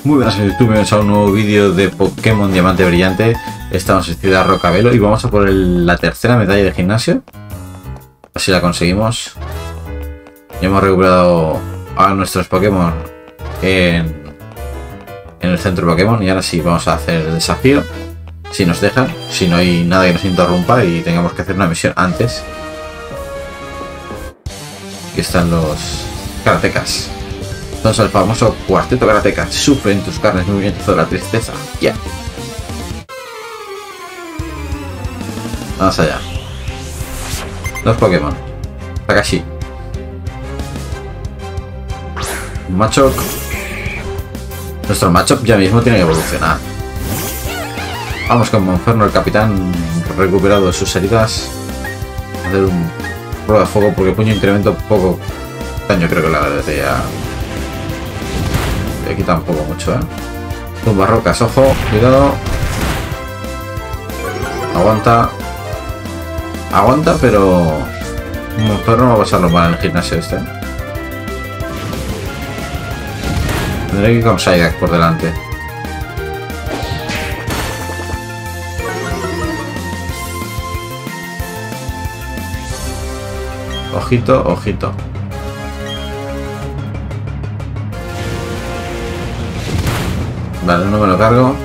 Muy buenas YouTube, bienvenidos a un nuevo vídeo de Pokémon Diamante Brillante. Estamos en Ciudad Rocabelo y vamos a por la tercera medalla de gimnasio. Así la conseguimos. Ya hemos recuperado a nuestros Pokémon en el centro Pokémon y ahora sí vamos a hacer el desafío. Si nos dejan, si no hay nada que nos interrumpa y tengamos que hacer una misión antes. Aquí están los karatecas. Entonces el famoso cuarteto karateka sufre en tus carnes movimientos de la tristeza. Ya. Vamos allá. Dos Pokémon. Takashi. Machop. Nuestro Machop ya mismo tiene que evolucionar. Vamos con Monferno, el capitán recuperado de sus heridas. A hacer un prueba de fuego porque puño incremento poco daño, creo que la agradecería. Aquí tampoco mucho, Tumba rocas, ojo, cuidado. Aguanta. Aguanta, pero Monferno no va a pasarlo mal en el gimnasio este. Tendré que ir con Psyduck por delante. Ojito, ojito. Vale, no me lo cargo.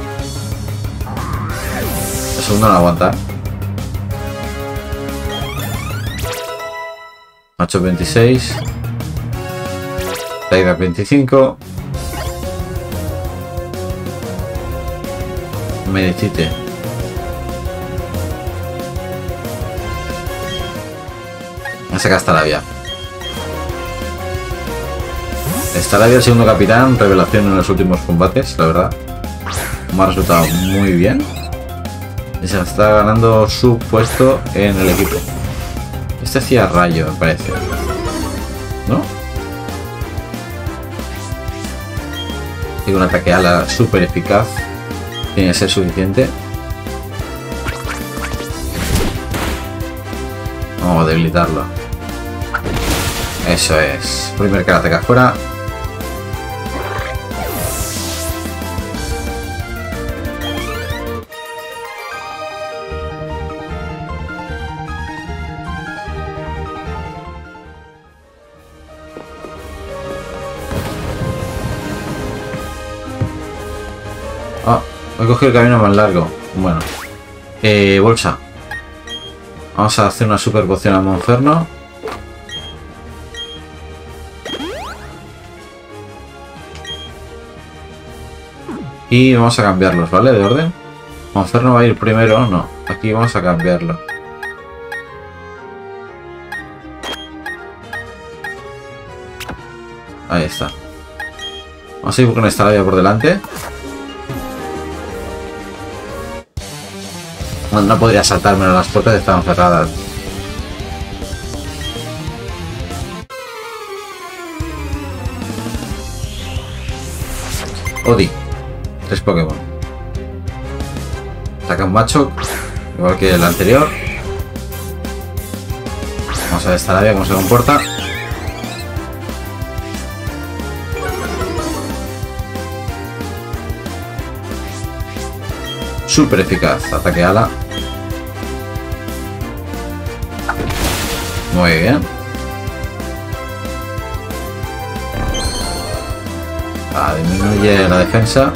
El segundo no aguanta. Macho 26. Taiga 25. Medicite. Me saca Staravia. Staravia, el segundo capitán, revelación en los últimos combates, la verdad. Me ha resultado muy bien. Y se está ganando su puesto en el equipo. Este hacía rayo, me parece. ¿No? Tiene un ataque ala súper eficaz. Tiene que ser suficiente. Vamos a debilitarlo. Eso es. Primer karateka fuera. Ah, he cogido el camino más largo. Bueno. Bolsa. Vamos a hacer una super poción a Monferno. Y vamos a cambiarlos, ¿vale? De orden. Monferno va a ir primero, no. Aquí vamos a cambiarlo. Ahí está. Vamos a ir con esta labia por delante. No podría saltármelo, las puertas estaban cerradas. Odi. 3 Pokémon. Saca un Machop, igual que el anterior. Vamos a ver esta labia cómo se comporta. Súper eficaz. Ataque ala. Muy bien. Disminuye la defensa.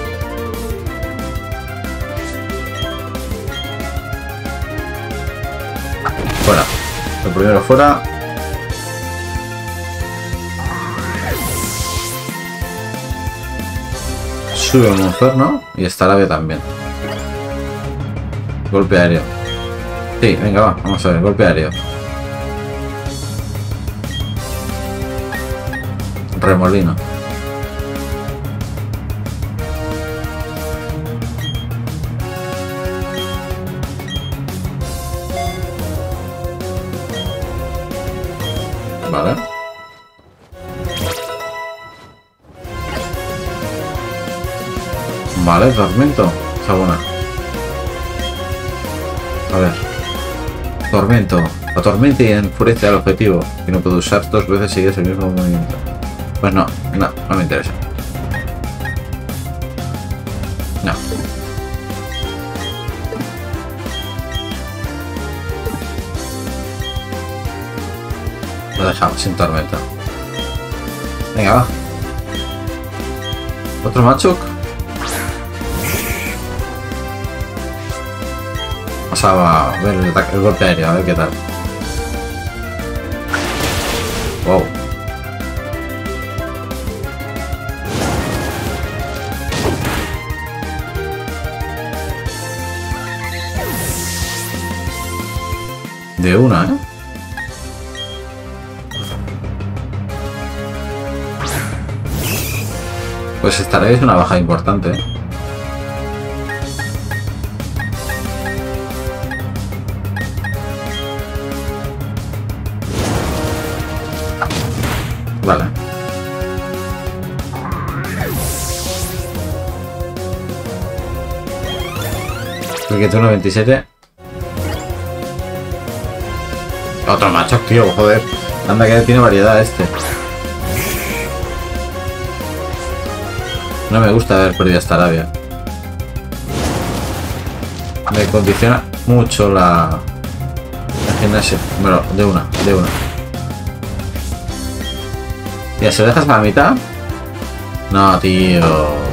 Fuera. El primero fuera. Sube un Monferno y Staravia también. Golpe aéreo. Sí, venga, va. Vamos a ver. Golpe aéreo. Remolino. Vale. Vale, tormento. Está buena. A ver. Tormento. Atormenta y enfurece al objetivo. Y no puede usar 2 veces seguidas el mismo movimiento. Pues no me interesa. No. Lo dejamos sin tormenta. Venga, va. Otro Machoke. Vamos a ver el golpe aéreo, a ver qué tal. Wow. De una, ¿eh? Pues esta vez es una baja importante, ¿eh? Vale. El que tiene 27. Otro macho, tío, joder. Anda que tiene variedad este. No me gusta haber perdido esta Arabia. Me condiciona mucho el gimnasio. Bueno, de una. Ya, ¿se lo dejas a la mitad? No, tío.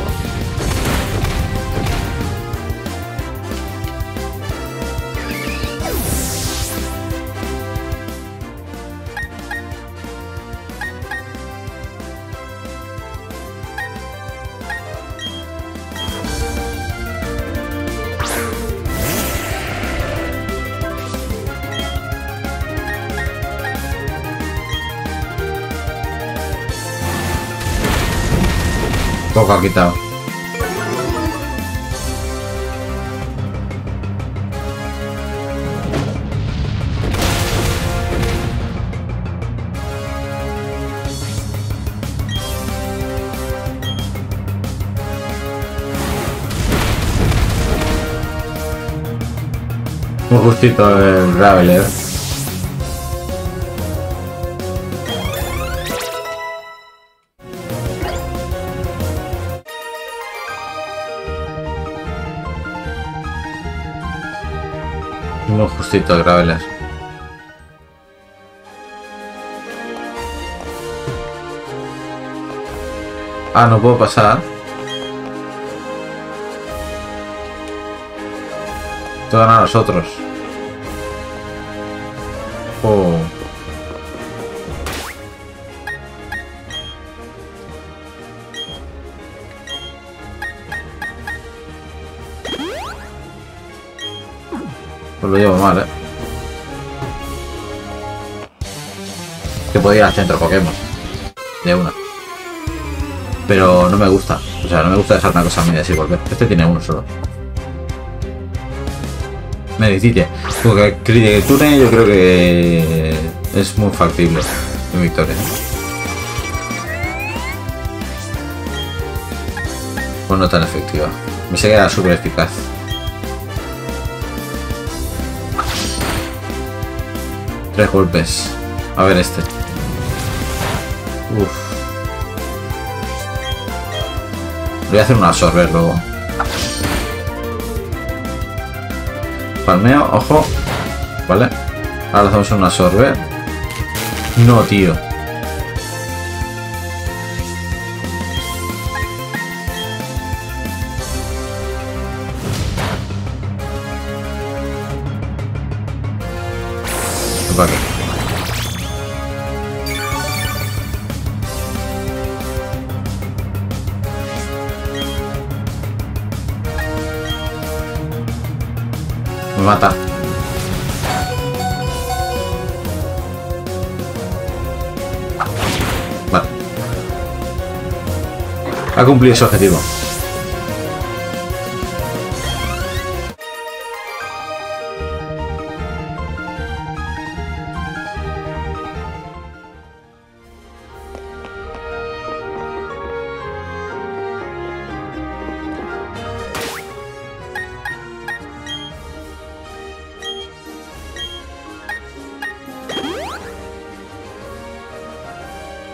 Poco ha quitado. Muy justito el Graveler. Muy justito el Graveler. Ah, no puedo pasar. Esto gana a nosotros. Oh. Pues lo llevo mal, Que podía ir al centro Pokémon. De una. Pero no me gusta. O sea, no me gusta dejar una cosa media así volver. Este tiene uno solo. Medicite. Porque Criticune yo creo que es muy factible. Mi victoria. Pues no tan efectiva. Me sé que era súper eficaz. Tres golpes. A ver este. Uff. Voy a hacer un absorber luego. Palmeo, ojo. Vale. Ahora hacemos un absorber. No, tío. Vale. Me mata. Vale. Ha cumplido su objetivo.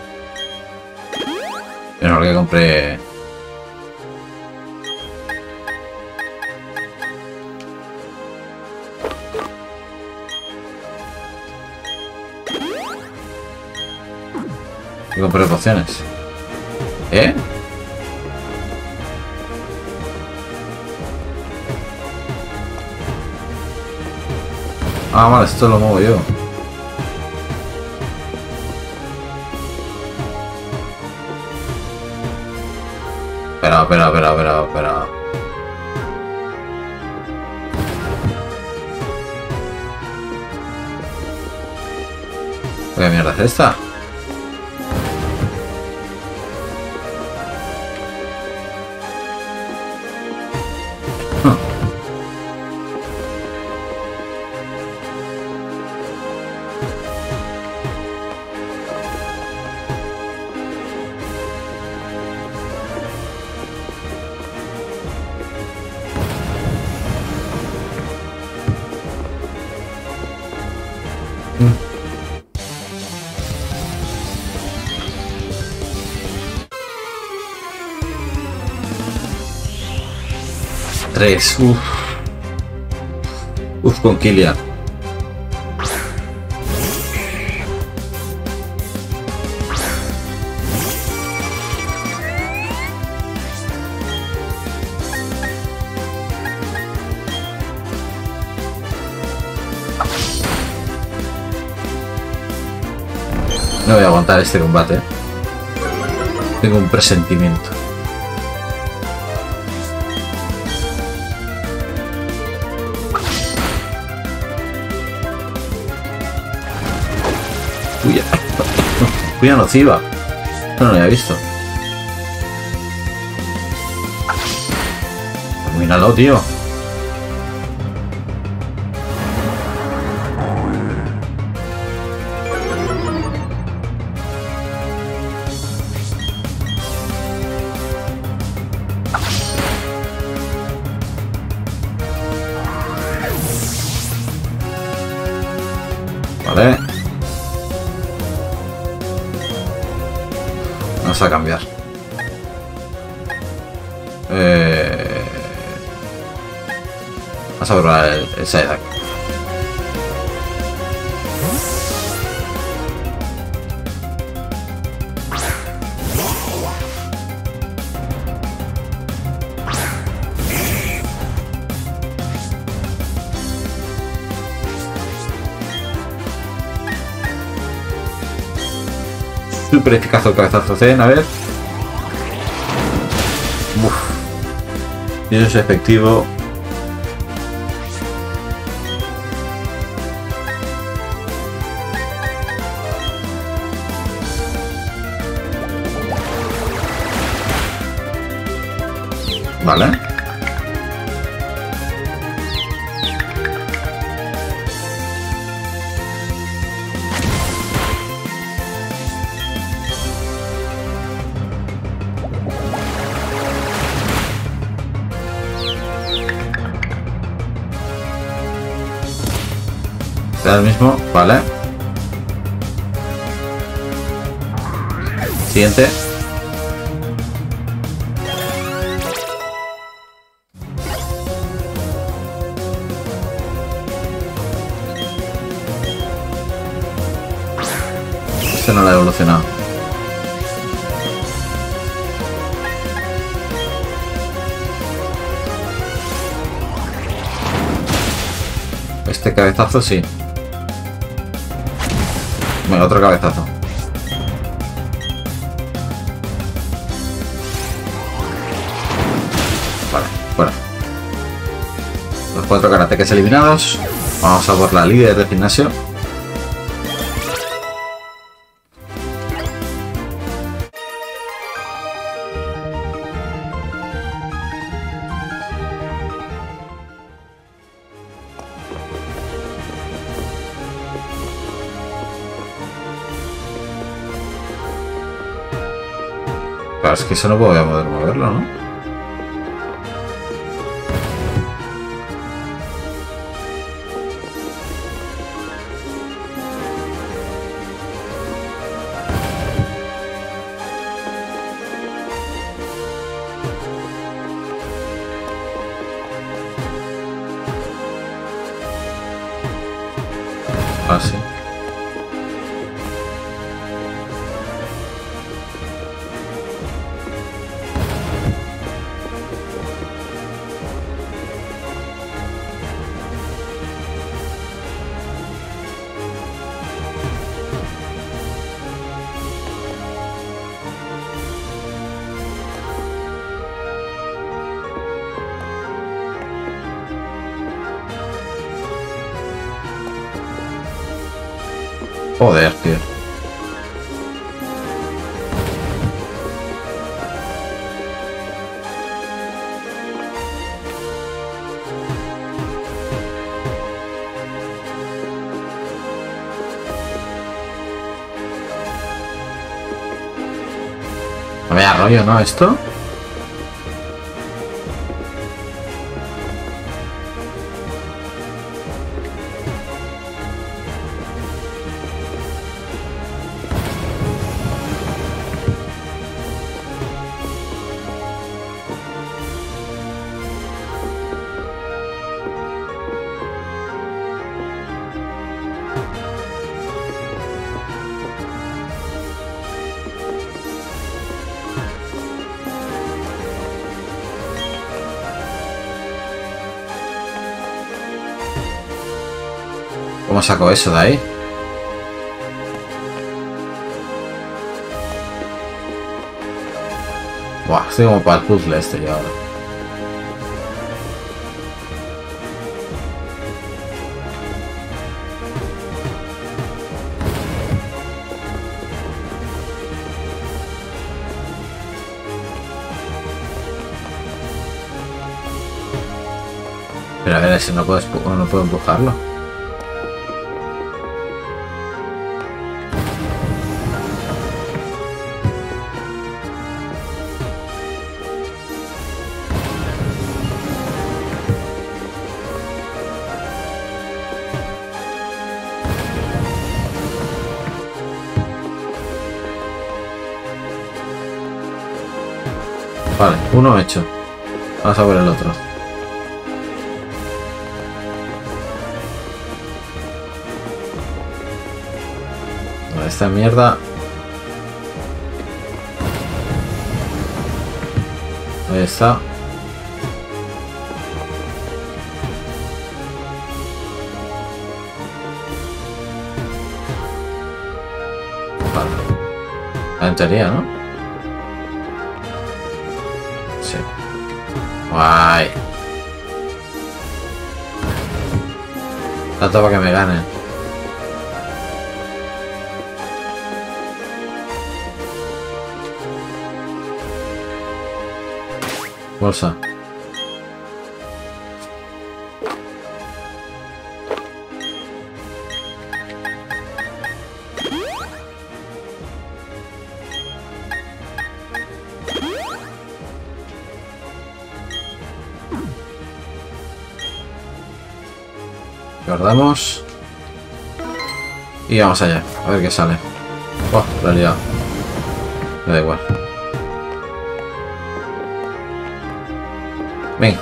Mejor que compré. Y compré pociones. ¿Eh? Ah, vale, esto lo muevo yo. Espera. ¿Qué mierda es esta? Tres, con Killian. No voy a aguantar este combate. Tengo un presentimiento. Puya nociva. No lo había visto. Míralo, tío. Vale. Vamos a cambiar. Vamos a probar el Psyduck. Súper eficaz el cabezazo Zen, a ver. Uf. Y eso es efectivo. Vale. El mismo, vale. Siguiente. Este no lo ha evolucionado. Este cabezazo sí. Venga, otro cabezazo. Vale, fuera. Los 4 karatekes eliminados. Vamos a por la líder del gimnasio. Claro, es que eso no voy a poder moverlo, ¿no? Ah, sí. Joder, tío. No me da rollo, ¿no? Esto. ¿Cómo saco eso de ahí? Buah, estoy como para el puzzle este yo ahora. Pero a ver si no puedo empujarlo. Vale, uno hecho. Vamos a ver el otro. Vale, esta mierda. Ahí está. Vale. En teoría, ¿no? Sí. Guay. Tanto para que me ganen. Bolsa. Guardamos. Y vamos allá. A ver qué sale. Oh, la he liado. Me da igual. Ven.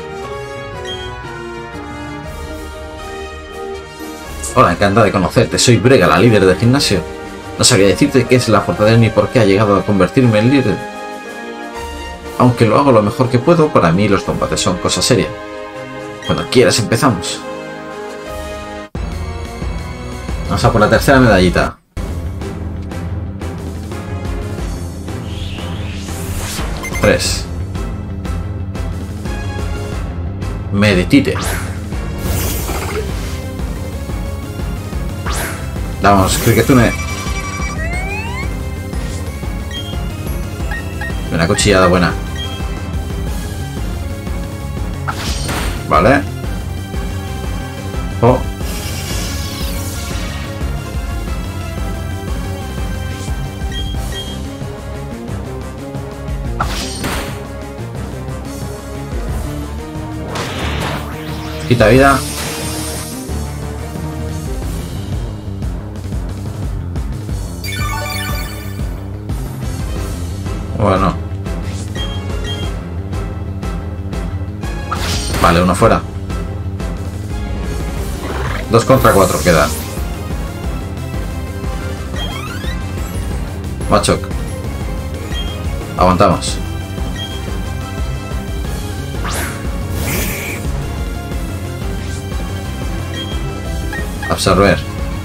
Hola, encantada de conocerte. Soy Brega, la líder del gimnasio. No sabría decirte qué es la fortaleza ni por qué ha llegado a convertirme en líder. Aunque lo hago lo mejor que puedo, para mí los combates son cosa seria. Cuando quieras empezamos. Vamos a por la tercera medallita. Tres. Meditite. Vamos, Cricketune. Una cuchillada buena. Vale. Oh. Quita vida. Bueno. Vale, uno fuera. 2 contra 4 quedan. Machok. Aguantamos. Absorber.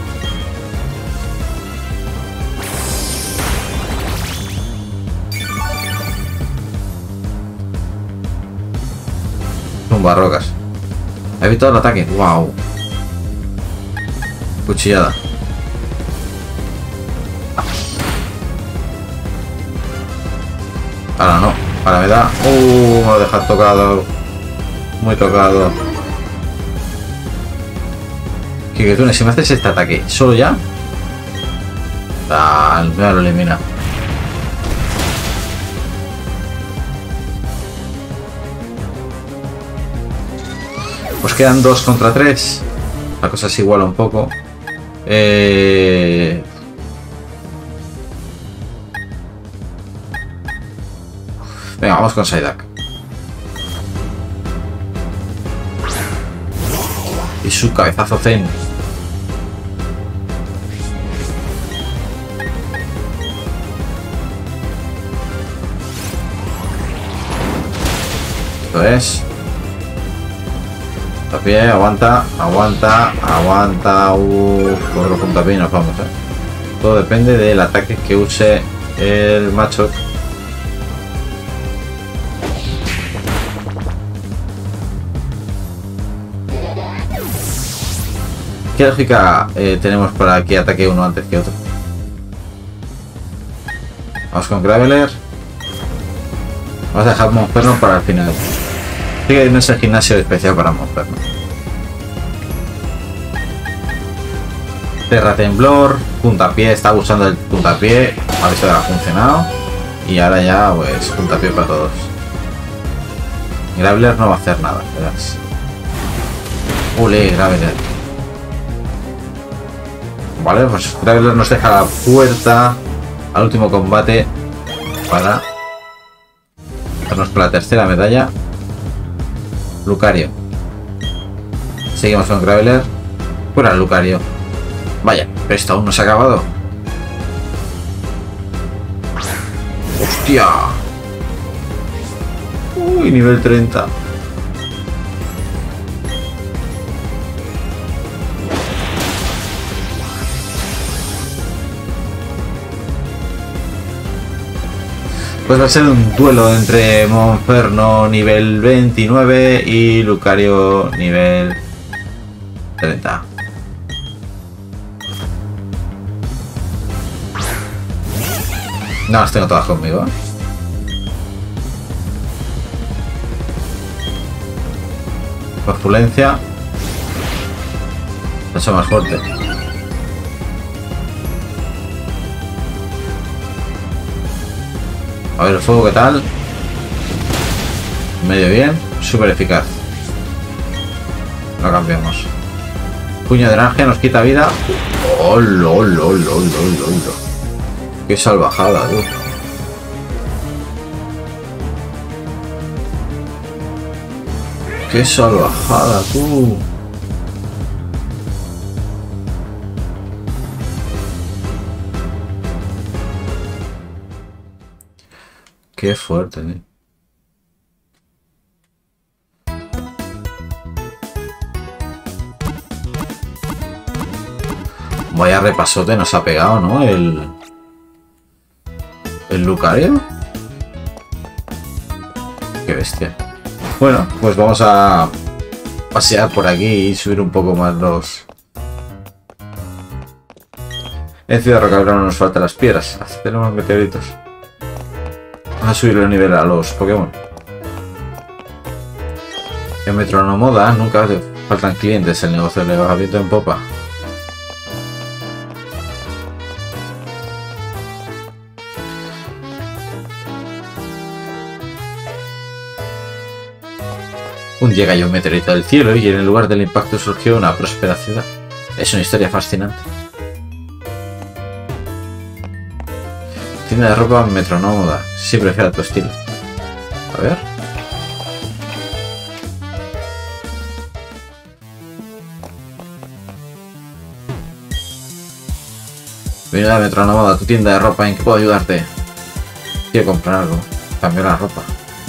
Tumbarrocas. Ha evitado el ataque. Wow. Cuchillada. Ahora no. Ahora me da... me lo deja tocado. Muy tocado. Kiketune, si me haces este ataque solo ya... me lo elimina. Pues quedan 2 contra 3. La cosa se iguala un poco. Venga, vamos con Psyduck. Y su cabezazo zen. Esto es. Puntapié, aguanta, aguanta, aguanta. Otro puntapié y nos vamos, Todo depende del ataque que use el macho. ¿Qué lógica tenemos para que ataque uno antes que otro? Vamos con Graveler. Vamos a dejar Monferno para el final. Sí que no es el gimnasio especial para Monferno. Terra Temblor, puntapié, está usando el puntapié, a ver si ha funcionado. Y ahora ya, pues, puntapié para todos. Graveler no va a hacer nada, verás. Graveler. Vale, pues Graveler nos deja la puerta al último combate para darnos con la tercera medalla. Lucario. Seguimos con Graveler. Fuera Lucario. Vaya, pero esto aún no se ha acabado. ¡Hostia! Uy, nivel 30. Pues va a ser un duelo entre Monferno nivel 29 y Lucario nivel 30. No las tengo todas conmigo. Corpulencia. Lo he hecho más fuerte. A ver el fuego, ¿qué tal? Medio bien, súper eficaz. Lo cambiamos. Puño de naranja nos quita vida. ¡Oh, lol, lol, lol, lol, lol! ¡Qué salvajada, tío! ¡Qué salvajada, tú! ¡Qué fuerte, tío! Vaya repasote nos ha pegado, ¿no? El Lucario. Qué bestia. Bueno, pues vamos a pasear por aquí y subir un poco más los... En Ciudad Rocabrona no nos faltan las piedras. Tenemos meteoritos. Vamos a subir el nivel a los Pokémon. En Metronomoda nunca faltan clientes. El negocio le va viento en popa. Un día cayó un meteorito del cielo y en el lugar del impacto surgió una próspera ciudad. Es una historia fascinante. Tienda de ropa Metronómoda. Sí, prefiero tu estilo. A ver. Mira, Metronómoda, tu tienda de ropa, ¿en qué puedo ayudarte? Quiero comprar algo. Cambiar la ropa.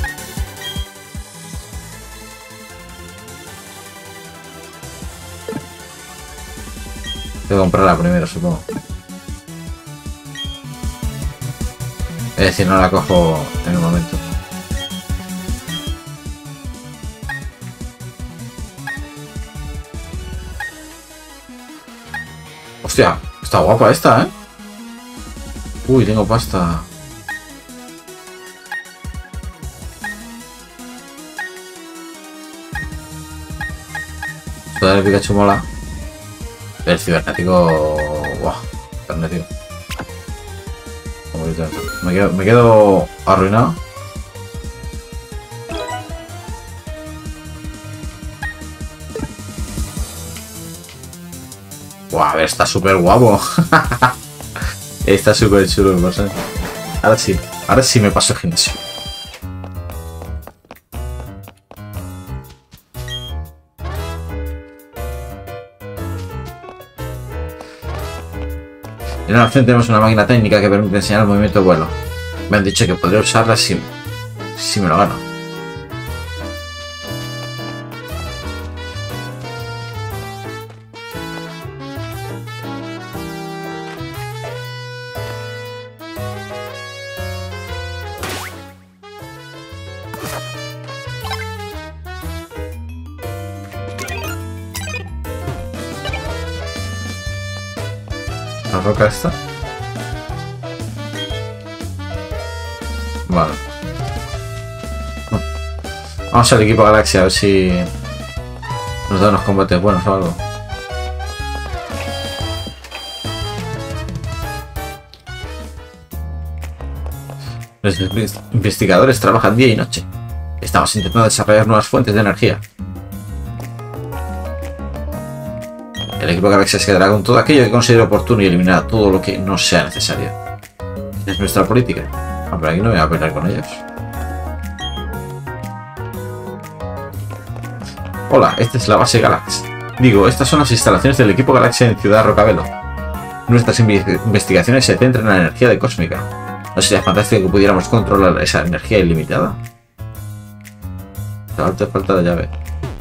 Tengo que comprarla primero, supongo. Es decir, no la cojo en un momento. Hostia, está guapa esta, ¿eh? Uy, tengo pasta. Todo el Pikachu mola. El cibernético... Buah, cibernético. Me quedo arruinado. Buah, a ver, está súper guapo. Está súper chulo, no sé. Ahora sí me paso el gimnasio. En la opción tenemos una máquina técnica que permite enseñar el movimiento de vuelo. Me han dicho que podría usarla si me lo gano. ¿La roca esta? Vale. Vamos al equipo Galaxia a ver si nos da unos combates buenos o algo. Los investigadores trabajan día y noche. Estamos intentando desarrollar nuevas fuentes de energía. El equipo Galaxia se quedará con todo aquello que considere oportuno y eliminará todo lo que no sea necesario. Es nuestra política. Ah, pero aquí no voy a pelear con ellos. Hola, esta es la base Galax. Digo, estas son las instalaciones del equipo Galaxia en Ciudad Rocabelo. Nuestras investigaciones se centran en la energía de cósmica. ¿No sería fantástico que pudiéramos controlar esa energía ilimitada? Te falta la llave.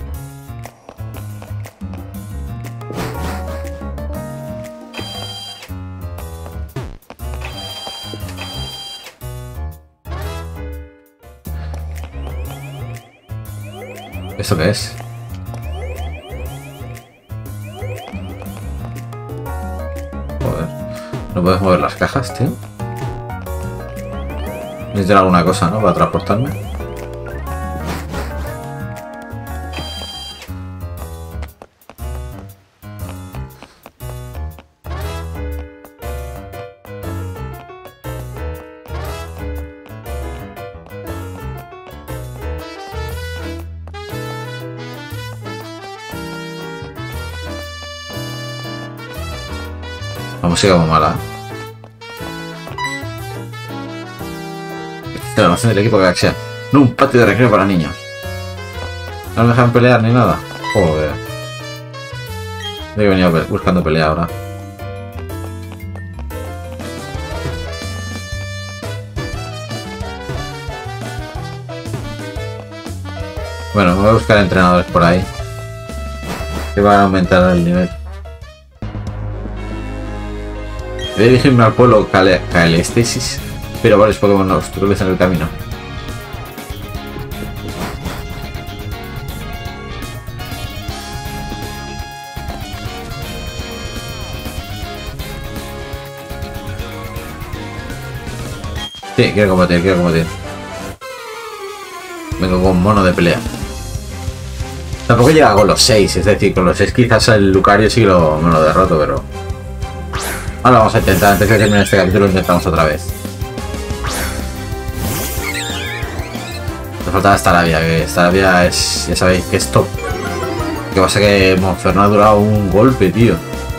¿Esto qué es? Joder. ¿No puedes mover las cajas, tío? Necesito alguna cosa, ¿no? Para transportarme. La música muy mala. La almacén del equipo Galaxia. No, un patio de recreo para niños. No me dejan pelear ni nada. Joder. He venido buscando pelea ahora. Bueno, voy a buscar entrenadores por ahí que van a aumentar el nivel. Voy a dirigirme al pueblo Calestesis, pero varios Pokémon nos obstaculizan el camino. Sí, quiero combatir, quiero combatir. Vengo con mono de pelea. Tampoco llega con los 6, es decir, con los 6 quizás el Lucario sí me lo derroto, pero... Ahora vamos a intentar, antes de terminar este capítulo, lo intentamos otra vez. Nos faltaba Staravia, que Staravia es, ya sabéis, que es top. Lo que pasa es que Monferno ha durado un golpe, tío.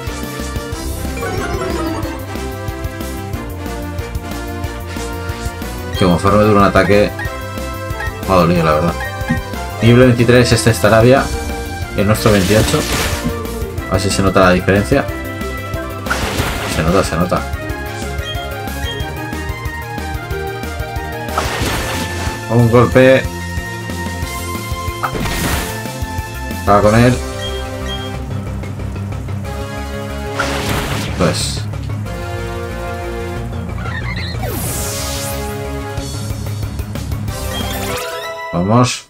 Que Monferno me dura un ataque... Me ha dolido, la verdad. Nivel 23 este Staravia, el nuestro 28. A ver si se nota la diferencia. Se nota, se nota. Un golpe. Acaba con él. Pues. Vamos.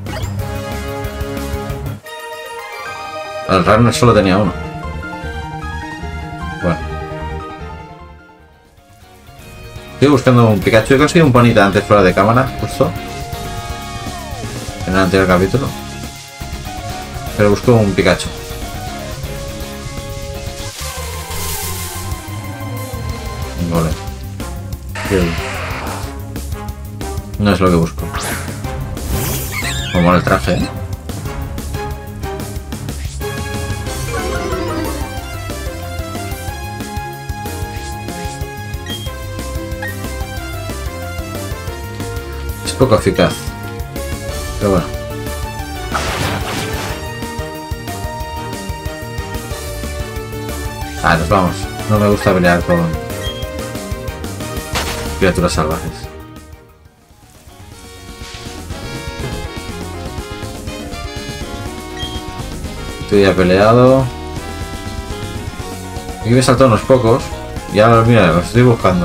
El Runner solo tenía uno. Bueno. Estoy buscando un Pikachu. He conseguido un Ponyta antes fuera de cámara, justo. En el anterior capítulo. Pero busco un Pikachu. kill. No es lo que busco. Como el traje, ¿eh? Es poco eficaz. Pero bueno. Ah, nos vamos. No me gusta pelear con criaturas salvajes. Estoy ya peleado. Aquí me he saltado unos pocos. Y ahora mira, los estoy buscando.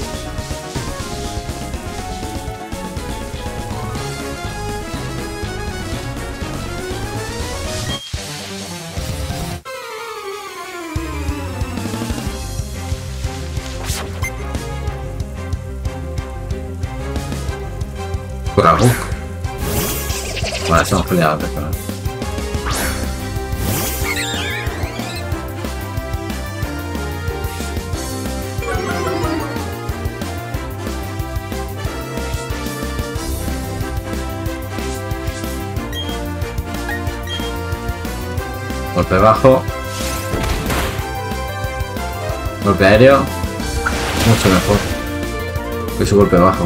Vale, estamos peleados. Golpe bajo. Golpe aéreo. Mucho mejor que su golpe bajo.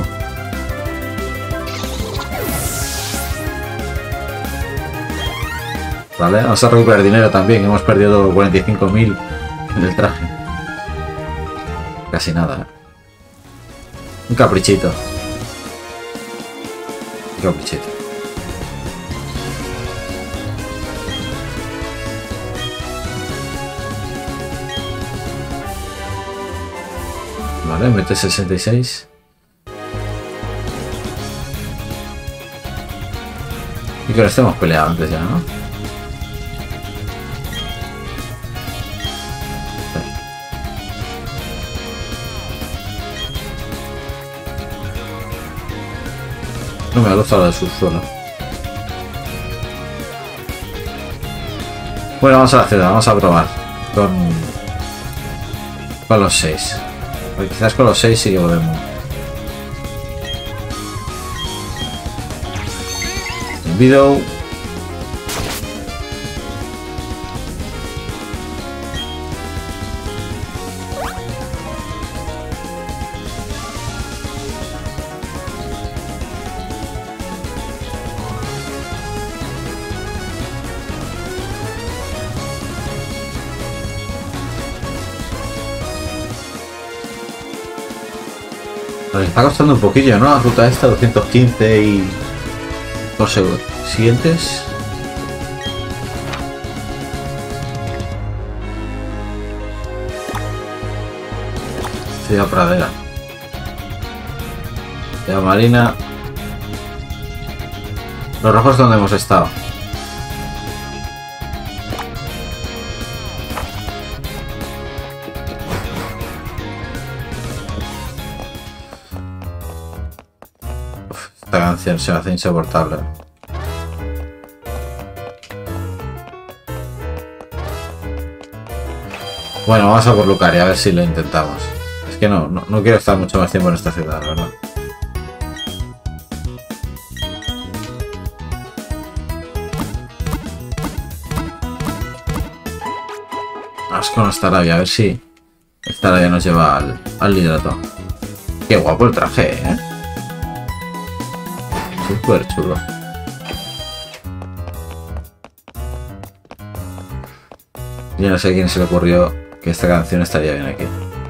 Vale, vamos a recuperar dinero también. Hemos perdido 45.000 en el traje. Casi nada, ¿eh? Un caprichito. Un caprichito. Vale, mete 66. Y que lo estemos peleando antes ya, ¿no? No me gusta lo de subsuelo. Bueno, vamos a la ciudad, vamos a probar con los 6. Porque quizás con los 6 sí que podemos. Video. Nos está costando un poquillo, ¿no? La ruta esta, 215 y... los siguientes. Ciudad Pradera. Ciudad Marina. Los rojos donde hemos estado. Esta canción se me hace insoportable. Bueno, vamos a por Lucaria, a ver si lo intentamos. Es que no quiero estar mucho más tiempo en esta ciudad, la verdad. Vamos con Staravia, a ver si Staravia nos lleva al liderato. Qué guapo el traje, ¿eh? Súper chulo. Yo no sé a quién se le ocurrió que esta canción estaría bien aquí.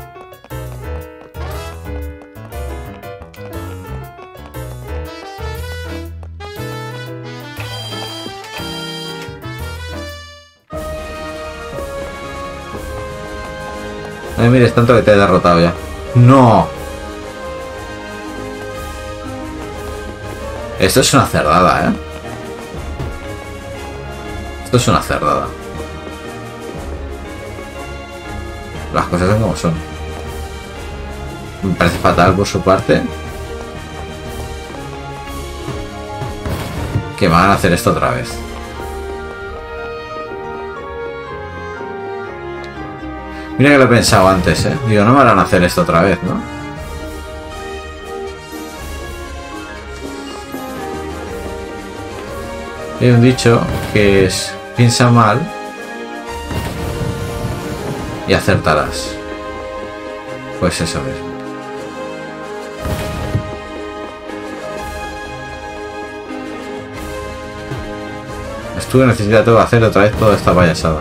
Ay, mire, es tanto que te he derrotado ya. ¡No! Esto es una cerdada, ¿eh? Esto es una cerdada. Las cosas son como son. Me parece fatal por su parte. Que van a hacer esto otra vez. Mira que lo he pensado antes, ¿eh? Digo, no me van a hacer esto otra vez, ¿no? Hay un dicho que es: piensa mal y acertarás. Pues eso mismo. Estuve necesitando hacer otra vez toda esta payasada.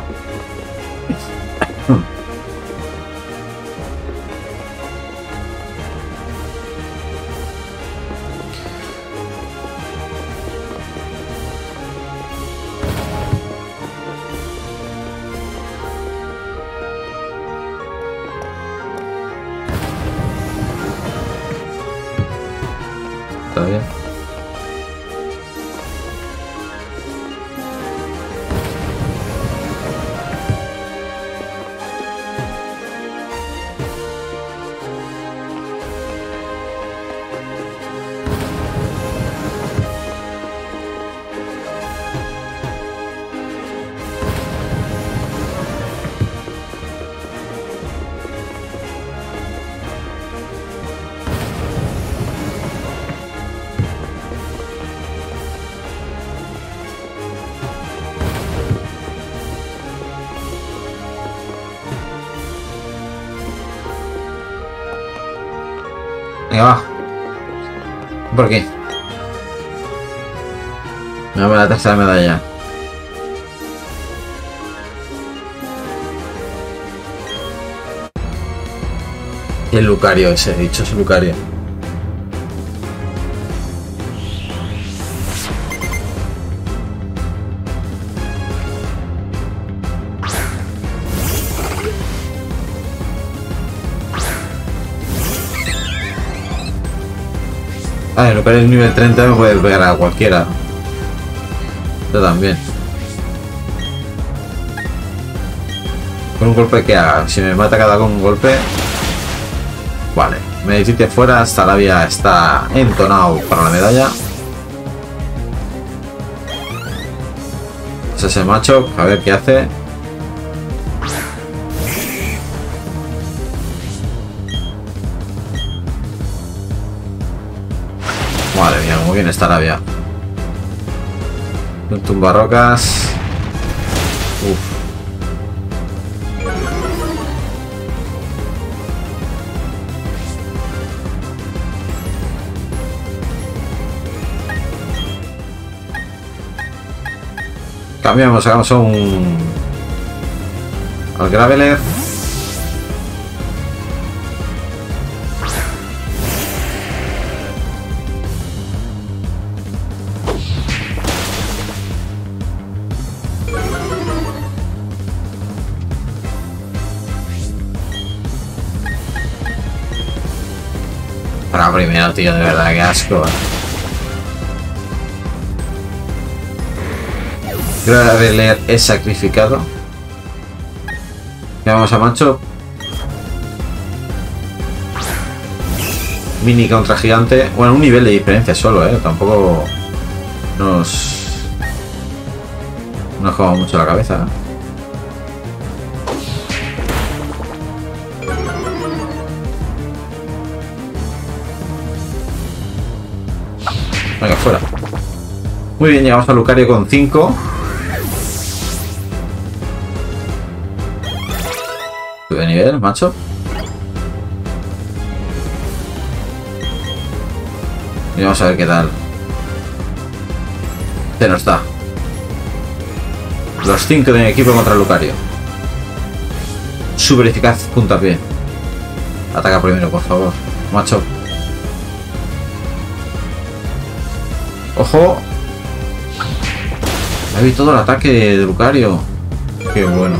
¿Está bien? Venga, va. Por aquí. Me dame la tercera medalla. Y el Lucario ese, dicho es Lucario. Ah, el Lucario es nivel 30, me puede pegar a cualquiera. Yo también. Con un golpe que haga. Si me mata cada con un golpe. Vale. Medicite fuera. Staravia está entonado para la medalla. Es ese macho. A ver qué hace. Madre mía, como bien está Staravia. Un tumbarrocas. Uff. Cambiamos, sacamos al Graveler. Para primero, tío, de verdad, qué asco. Graveler es sacrificado. Vamos a macho. Mini contra gigante. Bueno, un nivel de diferencia solo, tampoco nos juega mucho la cabeza. Venga, fuera. Muy bien, llegamos a Lucario con 5. Sube nivel, macho. Y vamos a ver qué tal. Se nos da. Los 5 de mi equipo contra Lucario. Super eficaz puntapié. Ataca primero, por favor, macho. ¡Ojo! Me ha visto todo el ataque de Lucario. Qué bueno.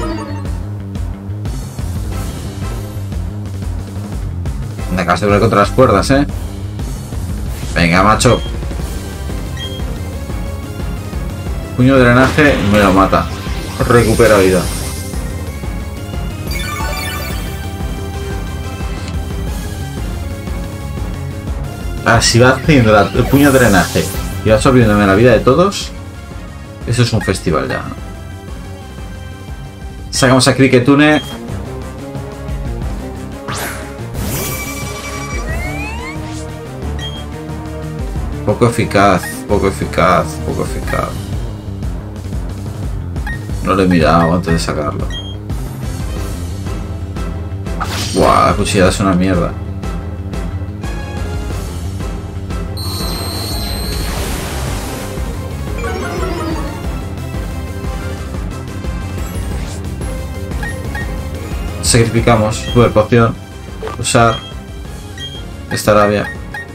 Me acabas de poner contra las cuerdas, Venga, macho. Puño de drenaje y me lo mata. Recupera vida. Si va haciendo el puño de drenaje y va absorbiéndome la vida de todos, eso es un festival ya. Sacamos a Cricketune. Poco eficaz, poco eficaz, poco eficaz. No lo he mirado antes de sacarlo. Buah, la cuchillada es una mierda. Sacrificamos super poción. Usar esta rabia.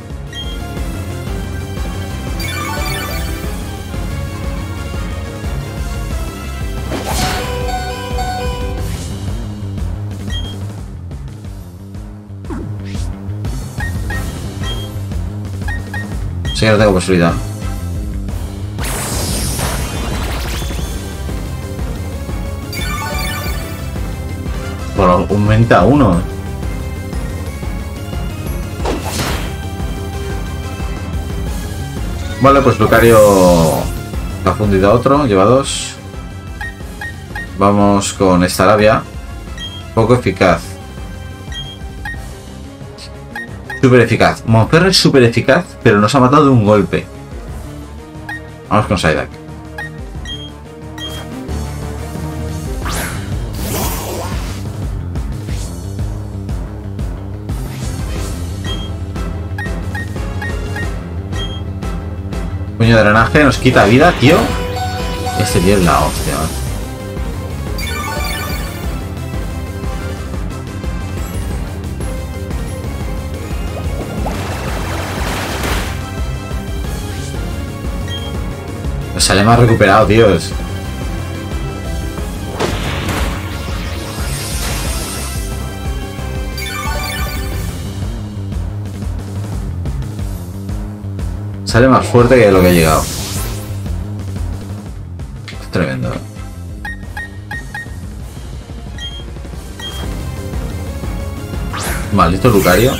Sí que no tengo posibilidad. Bueno, aumenta uno. Vale, pues Lucario ha fundido a otro, lleva 2. Vamos con esta labia. Poco eficaz. Súper eficaz. Monferro es súper eficaz, pero nos ha matado de un golpe. Vamos con Psyduck. Puño de drenaje nos quita vida, tío. Este tío es la hostia, ¿vale? Sale más recuperado, tíos. Sale más fuerte que lo que ha llegado. Es tremendo. Maldito Lucario.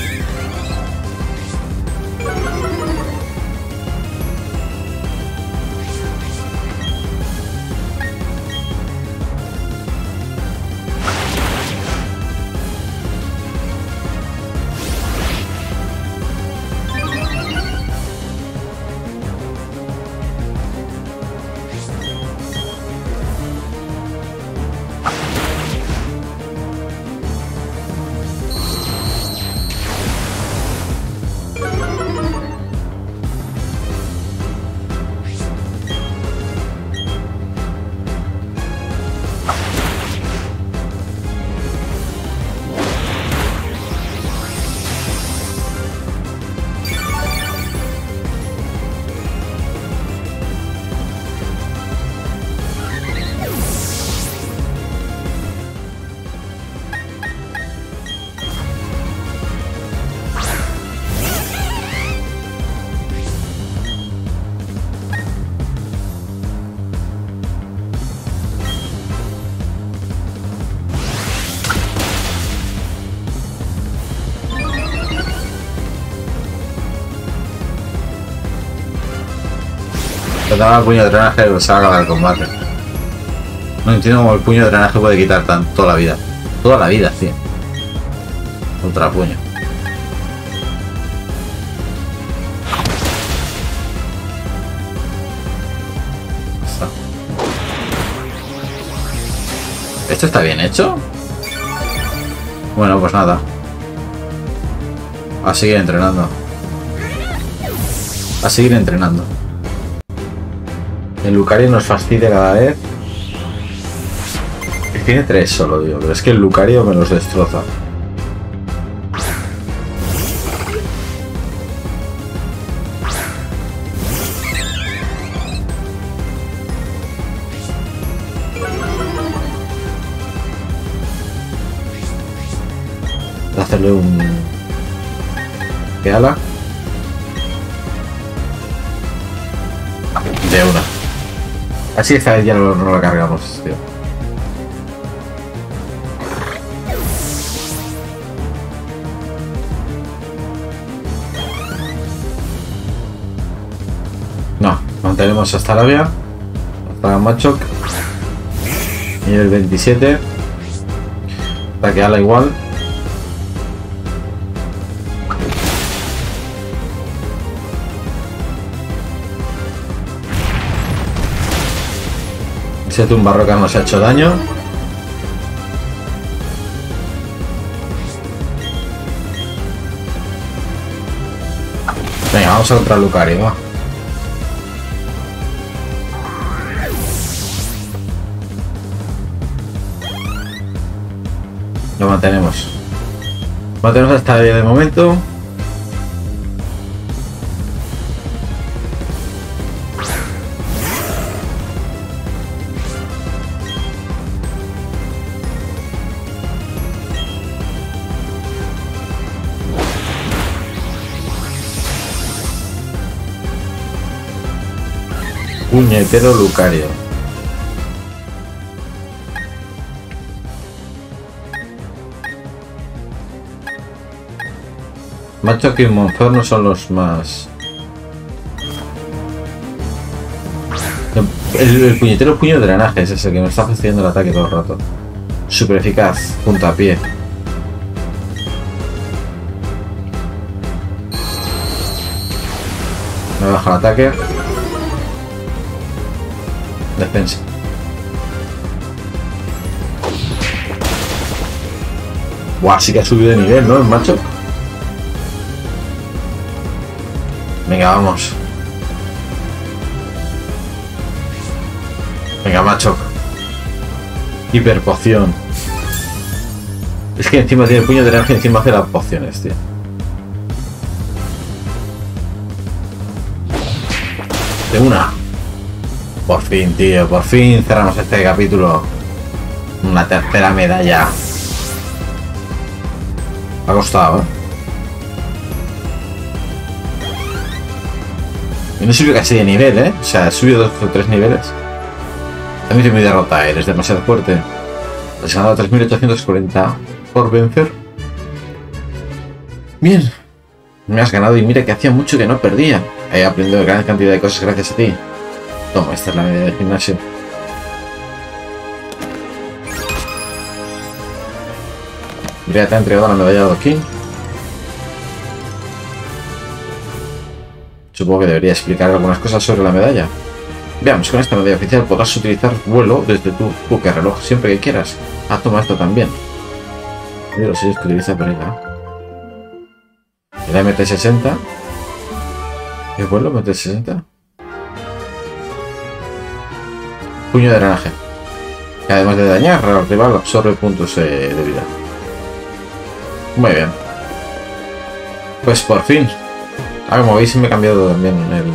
Le daba el puño de drenaje y se va a acabar el combate. No entiendo cómo el puño de drenaje puede quitar toda la vida. Toda la vida, tío. Ultra puño. ¿Esto está bien hecho? Bueno, pues nada. A seguir entrenando. A seguir entrenando. El Lucario nos fastidia cada vez. Tiene 3 solo, tío. Pero es que el Lucario me los destroza. Voy a hacerle un... ¿Qué ala? De una. Así esta vez ya no la cargamos, tío. No, mantenemos hasta la vía. Hasta Machok. Nivel 27. Ataque ala igual. Ese tumbarrocas nos ha hecho daño. Venga, vamos a contra Lucario, va. Lo mantenemos. Mantenemos hasta de momento. Puñetero Lucario. Machoke y Monfort no son los más... El puñetero puño de drenaje es ese que me está haciendo el ataque todo el rato. Súper eficaz, puntapié. Me baja el ataque. Defensa. Buah, sí que ha subido de nivel, ¿no? El macho. Venga, vamos. Venga, macho. Hiper poción. Es que encima tiene el puño de energía y encima hace las pociones, tío. De una. Por fin, tío, por fin cerramos este capítulo. Una tercera medalla. Ha costado, ¿eh? Y no subió casi de nivel, ¿eh? O sea, subió 2 o 3 niveles. También mi derrota, eres demasiado fuerte. Has ganado 3840 por vencer. Bien. Me has ganado y mira que hacía mucho que no perdía. He aprendido gran cantidad de cosas gracias a ti. Toma, esta es la medalla del gimnasio. Ya te ha entregado la medalla de Dokin. Supongo que debería explicar algunas cosas sobre la medalla. Veamos, con esta medalla oficial podrás utilizar vuelo desde tu buque reloj siempre que quieras. Ah, toma esto también. Y los sellos que utiliza Perela. El MT-60. ¿Qué vuelo? ¿MT-60? Puño de drenaje. Que además de dañar al rival absorbe puntos de vida. Muy bien. Pues por fin. Ah, como veis me he cambiado también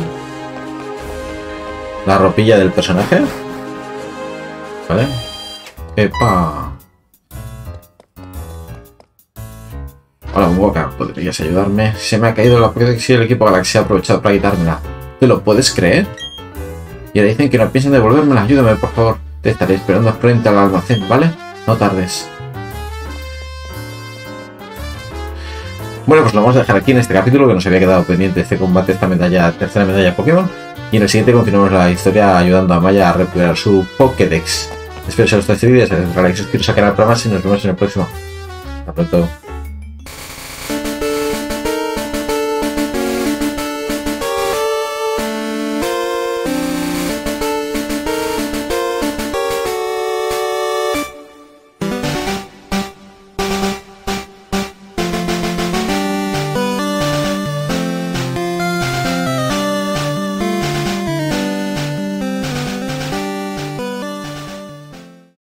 la ropilla del personaje. Vale. Epa. Hola, Waka, ¿podrías ayudarme? Se me ha caído la protección y el equipo Galaxia ha aprovechado para quitármela. ¿Te lo puedes creer? Y ahora dicen que no piensan devolvérmela. Ayúdame, por favor. Te estaré esperando frente al almacén, ¿vale? No tardes. Bueno, pues lo vamos a dejar aquí en este capítulo, que nos había quedado pendiente este combate, esta medalla, tercera medalla de Pokémon. Y en el siguiente continuamos la historia ayudando a Maya a recuperar su Pokédex. Espero que os haya gustado este vídeo, suscribiros al canal para más y nos vemos en el próximo. Hasta pronto.